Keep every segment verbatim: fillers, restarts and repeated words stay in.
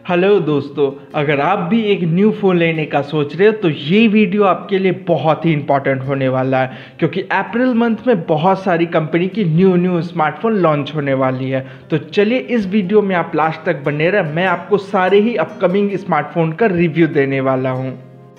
Hello दोस्तों, अगर आप भी एक न्यू फ़ोन लेने का सोच रहे हो तो ये वीडियो आपके लिए बहुत ही इंपॉर्टेंट होने वाला है, क्योंकि अप्रैल मंथ में बहुत सारी कंपनी की न्यू न्यू स्मार्टफोन लॉन्च होने वाली है। तो चलिए इस वीडियो में आप लास्ट तक बने रहे, मैं आपको सारे ही अपकमिंग स्मार्टफोन का रिव्यू देने वाला हूँ।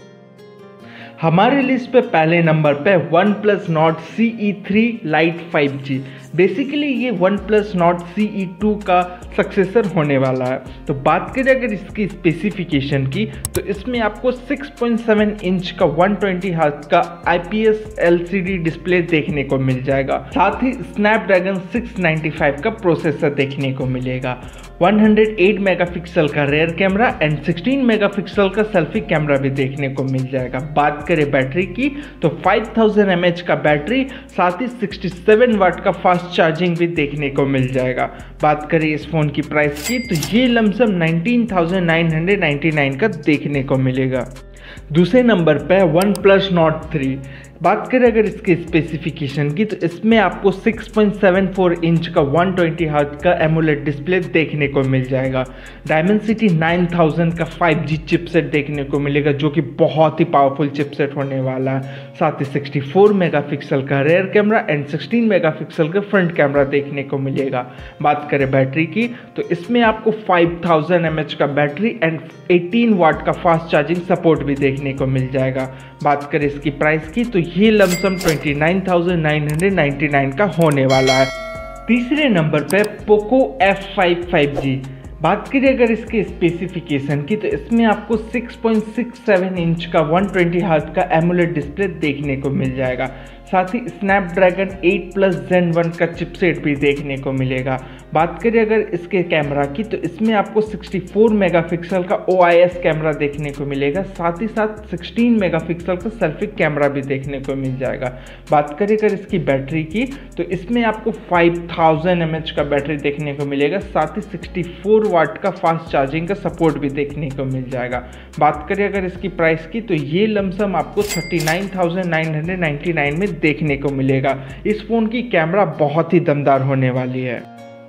हमारे लिस्ट पे पहले नंबर पे one plus Nord C E three lite five G. Basically ये one plus Nord C E two का सक्सेसर होने वाला है। तो बात करें अगर इसकी स्पेसिफिकेशन की, तो इसमें आपको सिक्स पॉइंट सेवन इंच का वन ट्वेंटी हर्ट्ज का I P S L C D display देखने को मिल जाएगा। साथ ही स्नैपड्रैगन सिक्स नाइंटी फाइव का प्रोसेसर देखने को मिलेगा। वन हंड्रेड एट मेगापिक्सल का rear camera and sixteen megapixel का सेल्फी कैमरा भी देखने को मिल जाएगा। बात करें बैटरी की, तो फाइव थाउजेंड एम एच का बैटरी, साथ ही सिक्सटी सेवन वाट का फास्ट चार्जिंग भी देखने को मिल जाएगा। बात करें इस फोन की प्राइस की, तो ये lump sum nineteen thousand nine hundred ninety nine का देखने को मिलेगा। दूसरे नंबर पे वन प्लस नॉट थ्री। बात करें अगर इसके स्पेसिफिकेशन की, तो इसमें आपको six point seven four inch का वन ट्वेंटी हर्ट्ज का एमोलेड डिस्प्ले देखने को मिल जाएगा। डायमेंसिटी नाइन थाउजेंड का फाइव जी चिपसेट देखने को मिलेगा, जो कि बहुत ही पावरफुल चिपसेट होने वाला है। साथ ही सिक्सटी फोर मेगापिक्सल का rear camera and sixteen megapixel का फ्रंट कैमरा देखने को मिलेगा। बात करें बैटरी की, तो इसमें आपको फाइव थाउजेंड एम एच का बैटरी एंड एटीन वाट का फास्ट चार्जिंग सपोर्ट भी देखने को मिल जाएगा। बात करें इसकी प्राइस की, तो ये lump sum twenty nine thousand nine hundred ninety nine का होने वाला है। तीसरे नंबर पे Poco F five five G. बात करें अगर इसके स्पेसिफिकेशन की, तो इसमें आपको six point six seven inch का वन ट्वेंटी हर्ट्ज का एमोलेड डिस्प्ले देखने को मिल जाएगा। साथ ही Snapdragon eight plus gen one का चिपसेट भी देखने को मिलेगा। बात करें अगर इसके कैमरा की, तो इसमें आपको सिक्सटी फोर मेगापिक्सल का ओ आई एस कैमरा देखने को मिलेगा। साथ ही साथ सिक्सटीन मेगापिक्सल का सेल्फी कैमरा भी देखने को मिल जाएगा। बात करें अगर इसकी बैटरी की, तो इसमें आपको फाइव थाउजेंड एम एच का बैटरी देखने को मिलेगा। साथ ही सिक्सटी फोर वाट का फास्ट चार्जिंग का सपोर्ट भी देखने को मिल जाएगा। बात करें अगर इसकी प्राइस की, तो ये लमसम आपको thirty nine thousand nine hundred ninety nine में देखने को मिलेगा। इस फोन की कैमरा बहुत ही दमदार होने वाली है।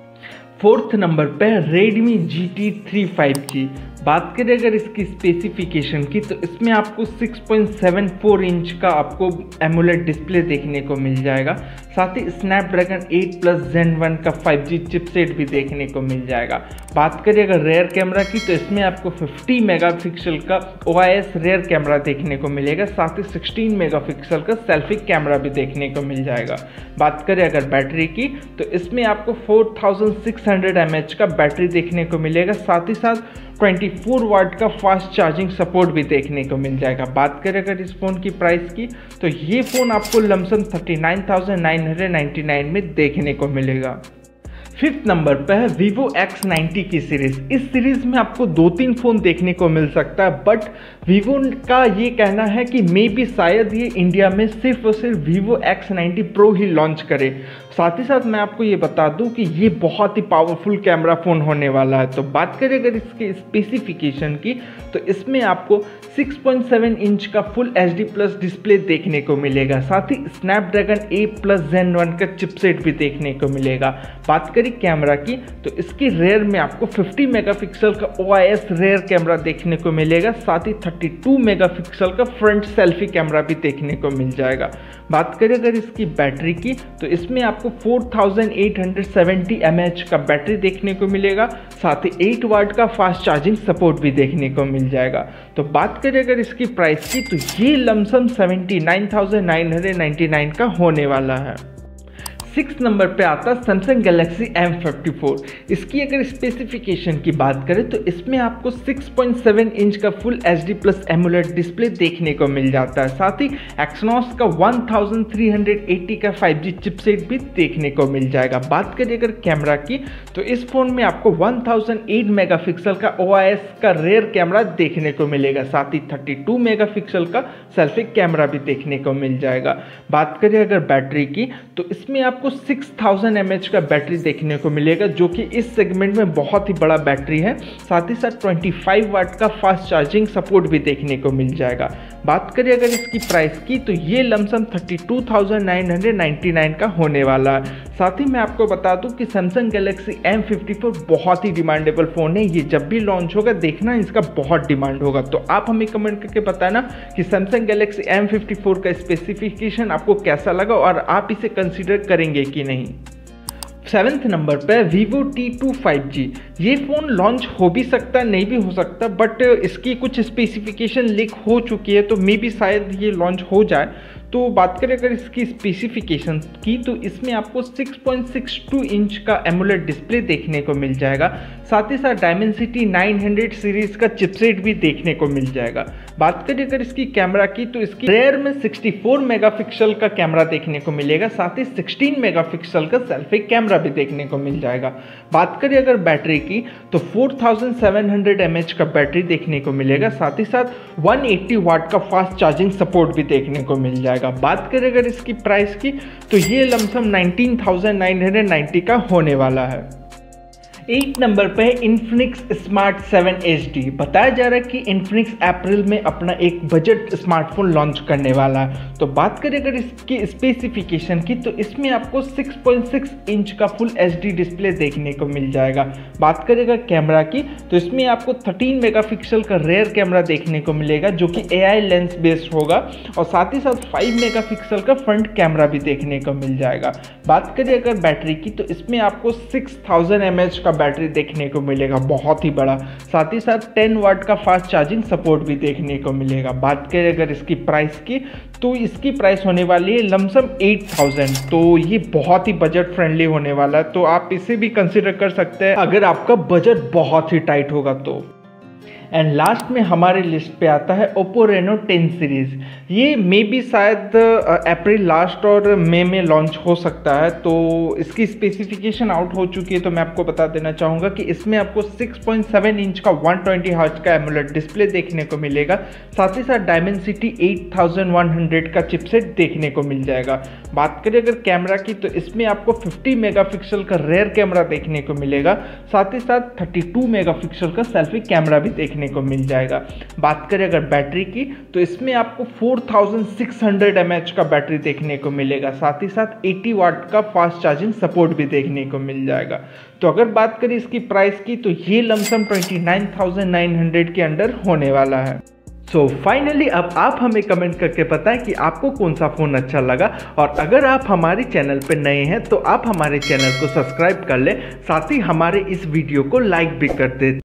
फोर्थ नंबर पे Redmi G T three five G. बात करें अगर इसकी स्पेसिफिकेशन की, तो इसमें आपको six point seven four inch का आपको एमोलेड डिस्प्ले देखने को मिल जाएगा। साथ ही Snapdragon eight plus gen one का फाइव जी चिपसेट भी देखने को मिल जाएगा। बात करें अगर रेयर कैमरा की, तो इसमें आपको फिफ्टी मेगापिक्सल का O I S rear camera देखने को मिलेगा। साथ ही सिक्सटीन मेगापिक्सल का सेल्फी कैमरा भी देखने को मिल जाएगा। बात करें अगर बैटरी की, तो इसमें आपको four thousand six hundred M H का बैटरी देखने को मिलेगा। साथ ही साथ ट्वेंटी फोर वाट का फास्ट चार्जिंग सपोर्ट भी देखने को मिल जाएगा। बात करें अगर इस फ़ोन की प्राइस की, तो ये फ़ोन आपको lump sum thirty nine thousand nine hundred ninety nine में देखने को मिलेगा। फिफ्थ नंबर पर है Vivo एक्स नाइंटी की सीरीज़। इस सीरीज़ में आपको दो तीन फ़ोन देखने को मिल सकता है, बट Vivo का ये कहना है कि मे भी शायद ये इंडिया में सिर्फ और सिर्फ Vivo एक्स नाइंटी प्रो ही लॉन्च करे। साथ ही साथ मैं आपको ये बता दूं कि ये बहुत ही पावरफुल कैमरा फ़ोन होने वाला है। तो बात करें अगर इसके स्पेसिफिकेशन की, तो इसमें आपको सिक्स पॉइंट सेवन इंच का full H D plus display देखने को मिलेगा। साथ ही Snapdragon eight plus gen one का चिपसेट भी देखने को मिलेगा। बात करें कैमरा की, तो इसकी रेयर में आपको फिफ्टी मेगापिक्सल का O I S rear camera देखने को मिलेगा। साथ ही थर्टी टू मेगापिक्सल का फ्रंट सेल्फी कैमरा भी देखने को मिल जाएगा। बात करें अगर इसकी बैटरी की, तो इसमें आपको four thousand eight hundred seventy M H का बैटरी देखने को मिलेगा। साथ ही एट वाट का फास्ट चार्जिंग सपोर्ट भी देखने को मिल जाएगा। तो बात करें अगर इसकी प्राइस की, तो ये lump sum seventy nine thousand nine hundred ninety nine का होने वाला है। सिक्स नंबर पे आता है Samsung Galaxy M fifty four. इसकी अगर स्पेसिफिकेशन की बात करें, तो इसमें आपको सिक्स पॉइंट सेवन इंच का full H D plus AMOLED display देखने को मिल जाता है। साथ ही एक्सनॉस का one thousand three hundred eighty का फाइव जी चिपसेट भी देखने को मिल जाएगा। बात करें अगर कैमरा की, तो इस फोन में आपको वन थाउजेंड एट मेगापिक्सल का ओ आई एस का रेयर कैमरा देखने को मिलेगा। साथ ही थर्टी टू मेगापिक्सल का सेल्फी कैमरा भी देखने को मिल जाएगा। बात करें अगर बैटरी की, तो इसमें आपको सिक्स थाउजेंड एम एच का बैटरी देखने को मिलेगा, जो कि इस सेगमेंट में बहुत ही बड़ा बैटरी है। साथ ही साथ ट्वेंटी फाइव वाट का फास्ट चार्जिंग सपोर्ट भी देखने को मिल जाएगा। बात करें अगर इसकी प्राइस की तो ये lump sum thirty two thousand nine hundred ninety nine का होने वाला है। साथ ही मैं आपको बता दूं कि Samsung Galaxy M fifty four बहुत ही डिमांडेबल फ़ोन है। ये जब भी लॉन्च होगा देखना इसका बहुत डिमांड होगा। तो आप हमें कमेंट करके बताना कि Samsung Galaxy M fifty four का स्पेसिफिकेशन आपको कैसा लगा और आप इसे कंसीडर करेंगे कि नहीं। सेवेंथ नंबर पे Vivo T two five G. ये फ़ोन लॉन्च हो भी सकता है, नहीं भी हो सकता, बट इसकी कुछ स्पेसिफिकेशन लीक हो चुकी है तो मे भी शायद ये लॉन्च हो जाए। तो बात करें अगर इसकी स्पेसिफिकेशन की तो इसमें आपको six point six two inch का एमोलेड डिस्प्ले देखने को मिल जाएगा। साथ ही साथ डायमेंसिटी नाइन हंड्रेड सीरीज़ का चिपसेट भी देखने को मिल जाएगा। बात करें अगर इसकी कैमरा की तो इसकी रेयर में सिक्सटी फोर मेगापिक्सल का कैमरा देखने को मिलेगा। साथ ही सिक्सटीन मेगापिक्सल का सेल्फी कैमरा भी देखने को मिल जाएगा। बात करें अगर बैटरी की तो four thousand seven hundred M H का बैटरी देखने को मिलेगा। साथ ही साथ वन एटी वाट का फास्ट चार्जिंग सपोर्ट भी देखने को मिल जाएगा। बात करें अगर इसकी प्राइस की तो ये lump sum nineteen thousand nine hundred ninety का होने वाला है। एट नंबर पे Infinix smart seven H D. बताया जा रहा है कि इन्फिनिक्स अप्रैल में अपना एक बजट स्मार्टफोन लॉन्च करने वाला है। तो बात करें अगर इसकी स्पेसिफिकेशन की तो इसमें आपको सिक्स पॉइंट सिक्स इंच का फुल एच डी डिस्प्ले देखने को मिल जाएगा। बात करें अगर कैमरा की तो इसमें आपको थर्टीन मेगापिक्सल का रेयर कैमरा देखने को मिलेगा जो कि ए आई लेंस बेस्ड होगा और साथ ही साथ फाइव मेगापिक्सल का फ्रंट कैमरा भी देखने को मिल जाएगा। बात करें अगर बैटरी की तो इसमें आपको सिक्स थाउजेंड एम एच का बैटरी देखने को मिलेगा, बहुत ही बड़ा। साथ ही साथ टेन वाट का फास्ट चार्जिंग सपोर्ट भी देखने को मिलेगा। बात करें अगर इसकी प्राइस की तो इसकी प्राइस होने वाली है लमसम एट थाउजेंड। तो ये बहुत ही बजट फ्रेंडली होने वाला है, तो आप इसे भी कंसिडर कर सकते हैं अगर आपका बजट बहुत ही टाइट होगा तो। एंड लास्ट में हमारे लिस्ट पे आता है ओप्पो रेनो टेन सीरीज़। ये मे भी शायद अप्रैल लास्ट और मई में लॉन्च हो सकता है। तो इसकी स्पेसिफिकेशन आउट हो चुकी है तो मैं आपको बता देना चाहूँगा कि इसमें आपको सिक्स पॉइंट सेवन इंच का वन ट्वेंटी हर्ट्ज का एमोलेड डिस्प्ले देखने को मिलेगा। साथ ही साथ Dimensity eight thousand one hundred का चिपसेट देखने को मिल जाएगा। बात करें अगर कैमरा की तो इसमें आपको फिफ्टी मेगापिक्सल का रेयर कैमरा देखने को मिलेगा। साथ ही साथ थर्टी टू मेगापिक्सल का सेल्फी कैमरा भी देखने को मिल जाएगा। बात करें अगर बैटरी की तो इसमें आपको four thousand six hundred M H का बैटरी देखने को मिलेगा। साथ ही साथ एटी वाट का फास्ट चार्जिंग सपोर्ट भी देखने को मिल जाएगा। तो अगर बात करें इसकी प्राइस की तो ये lump sum twenty nine thousand nine hundred के अंडर होने वाला है। सो so, फाइनली अब आप हमें कमेंट करके बताएं कि आपको कौन सा फ़ोन अच्छा लगा। और अगर आप हमारे चैनल पर नए हैं तो आप हमारे चैनल को सब्सक्राइब कर लें, साथ ही हमारे इस वीडियो को लाइक भी कर दें।